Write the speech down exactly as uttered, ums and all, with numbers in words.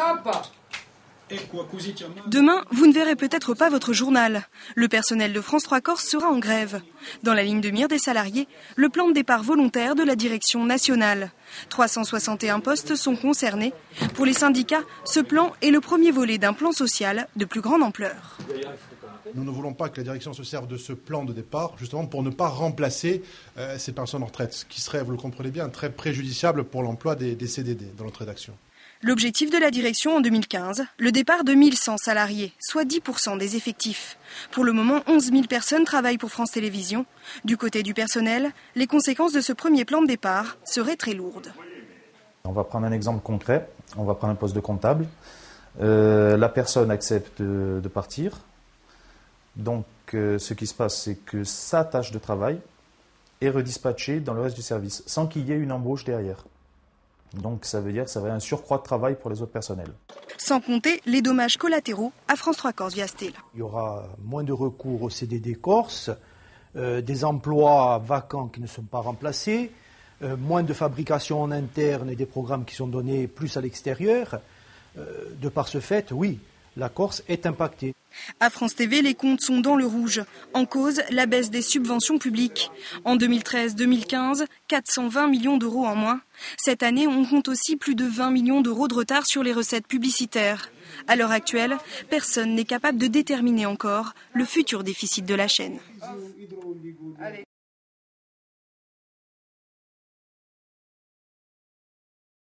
Demain, vous ne verrez peut-être pas votre journal. Le personnel de France trois Corse sera en grève. Dans la ligne de mire des salariés, le plan de départ volontaire de la direction nationale. trois cent soixante et un postes sont concernés. Pour les syndicats, ce plan est le premier volet d'un plan social de plus grande ampleur. Nous ne voulons pas que la direction se serve de ce plan de départ, justement pour ne pas remplacer euh, ces personnes en retraite, ce qui serait, vous le comprenez bien, très préjudiciable pour l'emploi des, des C D D dans notre rédaction. L'objectif de la direction en deux mille quinze, le départ de mille cent salariés, soit dix pour cent des effectifs. Pour le moment, onze mille personnes travaillent pour France Télévisions. Du côté du personnel, les conséquences de ce premier plan de départ seraient très lourdes. On va prendre un exemple concret, on va prendre un poste de comptable. Euh, la personne accepte de, de partir. Donc euh, ce qui se passe, c'est que sa tâche de travail est redispatchée dans le reste du service, sans qu'il y ait une embauche derrière. Donc ça veut dire que ça va être un surcroît de travail pour les autres personnels. Sans compter les dommages collatéraux à France trois Corse via Stella. Il y aura moins de recours au C D D Corse, euh, des emplois vacants qui ne sont pas remplacés, euh, moins de fabrication en interne et des programmes qui sont donnés plus à l'extérieur. Euh, de par ce fait, oui, la Corse est impactée. À France T V, les comptes sont dans le rouge. En cause, la baisse des subventions publiques. En deux mille treize deux mille quinze, quatre cent vingt millions d'euros en moins. Cette année, on compte aussi plus de vingt millions d'euros de retard sur les recettes publicitaires. À l'heure actuelle, personne n'est capable de déterminer encore le futur déficit de la chaîne.